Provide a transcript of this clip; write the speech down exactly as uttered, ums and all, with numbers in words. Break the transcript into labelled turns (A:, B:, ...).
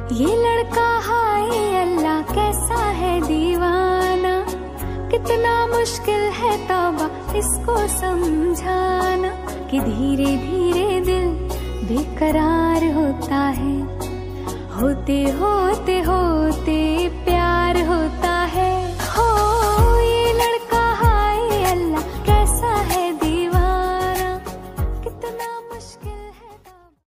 A: ये लड़का हाय अल्लाह कैसा है दीवाना, कितना मुश्किल है तौबा इसको समझाना, कि धीरे धीरे दिल बेकरार होता है, होते होते होते